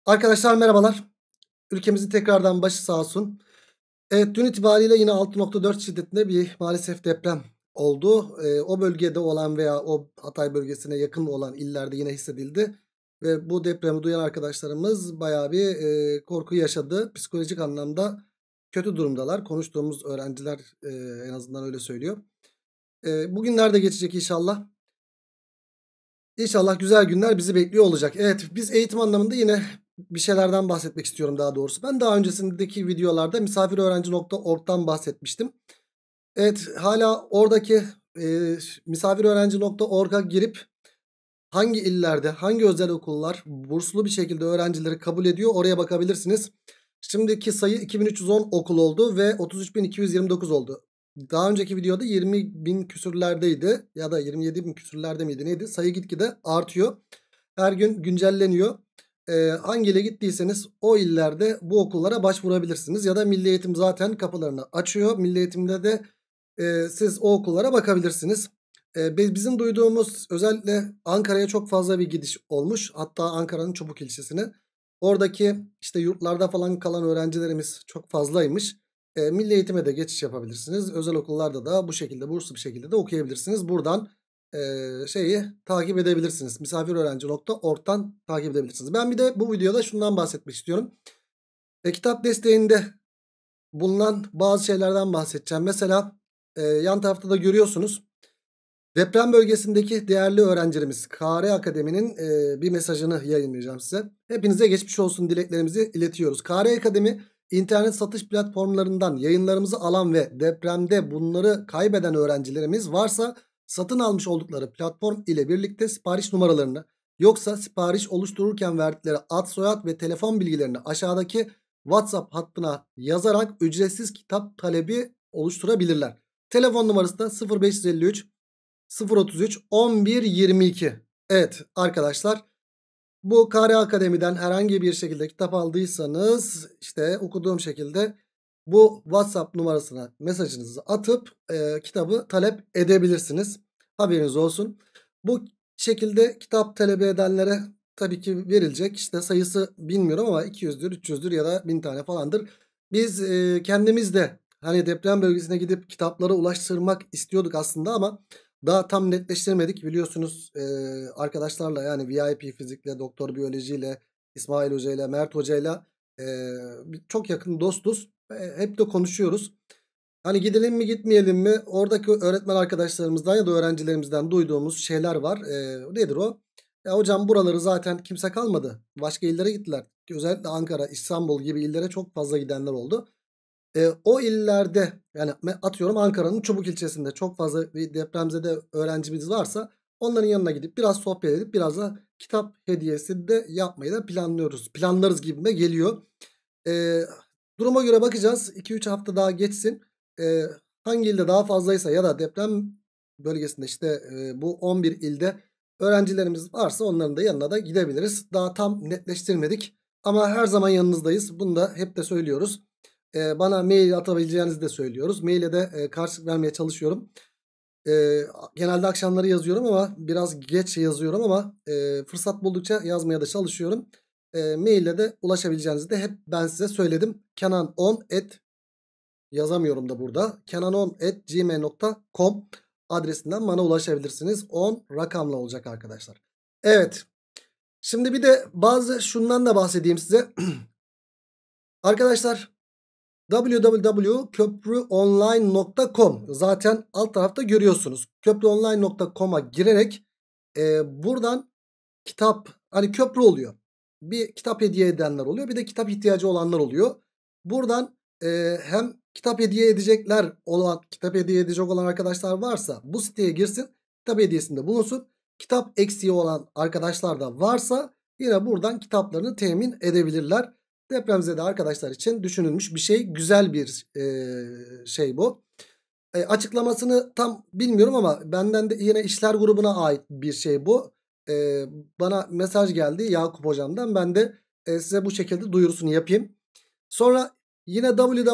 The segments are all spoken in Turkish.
Arkadaşlar merhabalar. Ülkemizin tekrardan başı sağ olsun. Evet, dün itibariyle yine 6,4 şiddetinde bir maalesef deprem oldu. O bölgede olan veya o Hatay bölgesine yakın olan illerde yine hissedildi. Ve bu depremi duyan arkadaşlarımız bayağı bir korku yaşadı. Psikolojik anlamda kötü durumdalar. Konuştuğumuz öğrenciler en azından öyle söylüyor. Bugünler de geçecek inşallah. İnşallah güzel günler bizi bekliyor olacak. Evet, biz eğitim anlamında yine bir şeylerden bahsetmek istiyorum daha doğrusu. Ben daha öncesindeki videolarda misafiröğrenci.org'dan bahsetmiştim. Evet, hala oradaki misafiröğrenci.org'a girip hangi illerde, hangi özel okullar burslu bir şekilde öğrencileri kabul ediyor oraya bakabilirsiniz. Şimdiki sayı 2310 okul oldu ve 33.229 oldu. Daha önceki videoda 20.000 küsürlerdeydi ya da 27.000 küsürlerde miydi neydi? Sayı gitgide artıyor. Her gün güncelleniyor. Hangi ile gittiyseniz o illerde bu okullara başvurabilirsiniz. Ya da Milli Eğitim zaten kapılarını açıyor. Milli Eğitim'de de siz o okullara bakabilirsiniz. Bizim duyduğumuz özellikle Ankara'ya çok fazla bir gidiş olmuş. Hatta Ankara'nın Çubuk ilçesine. Oradaki işte yurtlarda falan kalan öğrencilerimiz çok fazlaymış. Milli Eğitim'e de geçiş yapabilirsiniz. Özel okullarda da bu şekilde burslu bir şekilde de okuyabilirsiniz. Buradan şeyi takip edebilirsiniz. Misafiröğrenci.org'dan takip edebilirsiniz. Ben bir de bu videoda şundan bahsetmek istiyorum. Kitap desteğinde bulunan bazı şeylerden bahsedeceğim. Mesela yan tarafta da görüyorsunuz. Deprem bölgesindeki değerli öğrencilerimiz KR Akademi'nin bir mesajını yayınlayacağım size. Hepinize geçmiş olsun dileklerimizi iletiyoruz. KR Akademi internet satış platformlarından yayınlarımızı alan ve depremde bunları kaybeden öğrencilerimiz varsa satın almış oldukları platform ile birlikte sipariş numaralarını yoksa sipariş oluştururken verdikleri ad soyad ve telefon bilgilerini aşağıdaki WhatsApp hattına yazarak ücretsiz kitap talebi oluşturabilirler. Telefon numarası da 0553 033 11 22. Evet arkadaşlar, bu KR Akademi'den herhangi bir şekilde kitap aldıysanız işte okuduğum şekilde bu WhatsApp numarasına mesajınızı atıp kitabı talep edebilirsiniz. Haberiniz olsun. Bu şekilde kitap talep edenlere tabii ki verilecek. İşte sayısı bilmiyorum ama 200'dür, 300'dür ya da 1000 tane falandır. Biz kendimiz de hani deprem bölgesine gidip kitapları ulaştırmak istiyorduk aslında ama daha tam netleştirmedik. Biliyorsunuz arkadaşlarla yani VIP fizikle, doktor biyolojiyle, İsmail Hoca ile, Mert Hoca ile çok yakın dostuz. Hep de konuşuyoruz. Hani gidelim mi gitmeyelim mi? Oradaki öğretmen arkadaşlarımızdan ya da öğrencilerimizden duyduğumuz şeyler var. Nedir o? Ya hocam buraları zaten kimse kalmadı. Başka illere gittiler. Özellikle Ankara, İstanbul gibi illere çok fazla gidenler oldu. O illerde yani atıyorum Ankara'nın Çubuk ilçesinde çok fazla bir depremzede öğrencimiz varsa onların yanına gidip biraz sohbet edip biraz da kitap hediyesi de yapmayı da planlıyoruz. Planlarız gibime geliyor. Ee, Duruma göre bakacağız. 2-3 hafta daha geçsin. Ee, Hangi ilde daha fazlaysa ya da deprem bölgesinde işte bu 11 ilde öğrencilerimiz varsa onların da yanına da gidebiliriz. Daha tam netleştirmedik ama her zaman yanınızdayız. Bunu da hep de söylüyoruz. Bana mail atabileceğinizi de söylüyoruz. Maile de karşılık vermeye çalışıyorum. Genelde akşamları yazıyorum ama biraz geç yazıyorum ama fırsat buldukça yazmaya da çalışıyorum. Maille de ulaşabileceğinizi de hep ben size söyledim. Kenan10 yazamıyorum da burada. kenan10@gmail.com adresinden bana ulaşabilirsiniz. 10 rakamla olacak arkadaşlar. Evet. Şimdi bir de şundan da bahsedeyim size. Arkadaşlar www.köprüonline.com zaten alt tarafta görüyorsunuz. Köprüonline.com'a girerek buradan kitap hani köprü oluyor. Bir kitap hediye edenler oluyor, bir de kitap ihtiyacı olanlar oluyor. Buradan hem kitap hediye edecekler olan kitap hediye edecek olan arkadaşlar varsa bu siteye girsin, kitap hediyesinde bulunsun. Kitap eksiği olan arkadaşlar da varsa yine buradan kitaplarını temin edebilirler. Depremzede arkadaşlar için düşünülmüş bir şey. Güzel bir şey bu. Açıklamasını tam bilmiyorum ama benden de yine işler grubuna ait bir şey bu. Bana mesaj geldi Yakup hocamdan. Ben de size bu şekilde duyurusunu yapayım. Sonra yine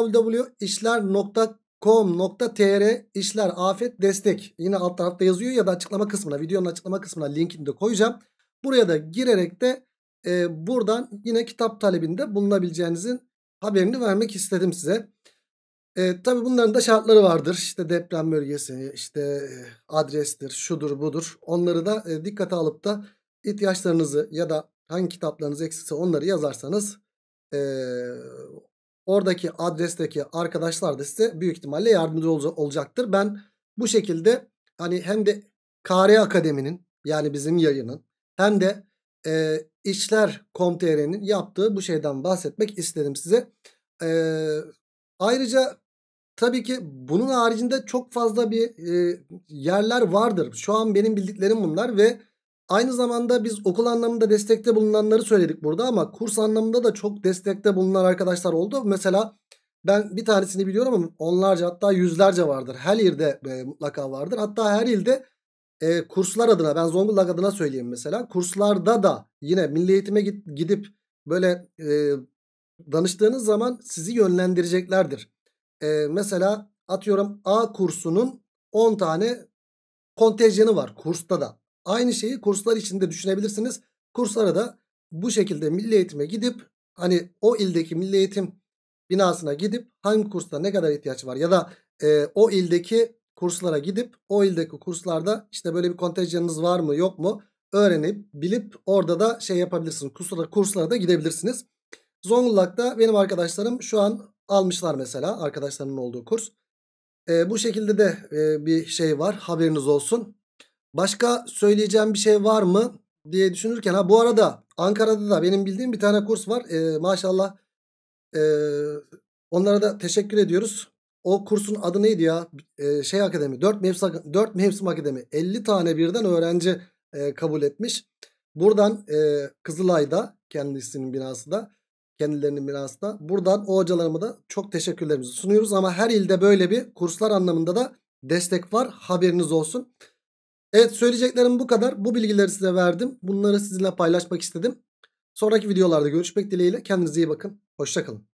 www.işler.com.tr işler afet destek. Yine alt tarafta yazıyor ya da açıklama kısmına, videonun açıklama kısmına linkini de koyacağım. Buraya da girerek de buradan yine kitap talebinde bulunabileceğinizin haberini vermek istedim size. Tabii bunların da şartları vardır. İşte deprem bölgesi, işte adrestir, şudur budur. Onları da dikkate alıp da ihtiyaçlarınızı ya da hangi kitaplarınız eksikse onları yazarsanız eee, oradaki adresteki arkadaşlar da size büyük ihtimalle yardımcı olacaktır. Ben bu şekilde hani hem de KR Akademi'nin, yani bizim yayının, hem de İşler.com.tr'nin yaptığı bu şeyden bahsetmek istedim size. Ayrıca tabii ki bunun haricinde çok fazla bir yerler vardır. Şu an benim bildiklerim bunlar ve aynı zamanda biz okul anlamında destekte bulunanları söyledik burada ama kurs anlamında da çok destekte bulunan arkadaşlar oldu. Mesela ben bir tanesini biliyorum ama onlarca, hatta yüzlerce vardır. Her ilde mutlaka vardır. Hatta her ilde kurslar adına, ben Zonguldak adına söyleyeyim mesela. Kurslarda da yine milli eğitime gidip böyle danıştığınız zaman sizi yönlendireceklerdir. Mesela atıyorum A kursunun 10 tane kontenjanı var kursta da. Aynı şeyi kurslar içinde düşünebilirsiniz. Kurslara da bu şekilde milli eğitime gidip hani o ildeki milli eğitim binasına gidip hangi kursta ne kadar ihtiyaç var ya da o ildeki kurslara gidip o ildeki kurslarda işte böyle bir kontenjanınız var mı yok mu öğrenip bilip orada da şey yapabilirsiniz. Kurslara da gidebilirsiniz. Zonguldak'ta benim arkadaşlarım şu an almışlar mesela, arkadaşlarımın olduğu kurs. Bu şekilde de bir şey var, haberiniz olsun. Başka söyleyeceğim bir şey var mı diye düşünürken, ha bu arada Ankara'da da benim bildiğim bir tane kurs var. Maşallah, onlara da teşekkür ediyoruz. O kursun adı neydi ya? Şey akademi, 4 mevsim akademi. 50 tane birden öğrenci kabul etmiş. Buradan Kızılay'da, kendisinin binası da, kendilerinin binası da. Buradan o hocalarıma da çok teşekkürlerimizi sunuyoruz. Ama her ilde böyle bir kurslar anlamında da destek var. Haberiniz olsun. Evet, söyleyeceklerim bu kadar. Bu bilgileri size verdim. Bunları sizinle paylaşmak istedim. Sonraki videolarda görüşmek dileğiyle. Kendinize iyi bakın. Hoşça kalın.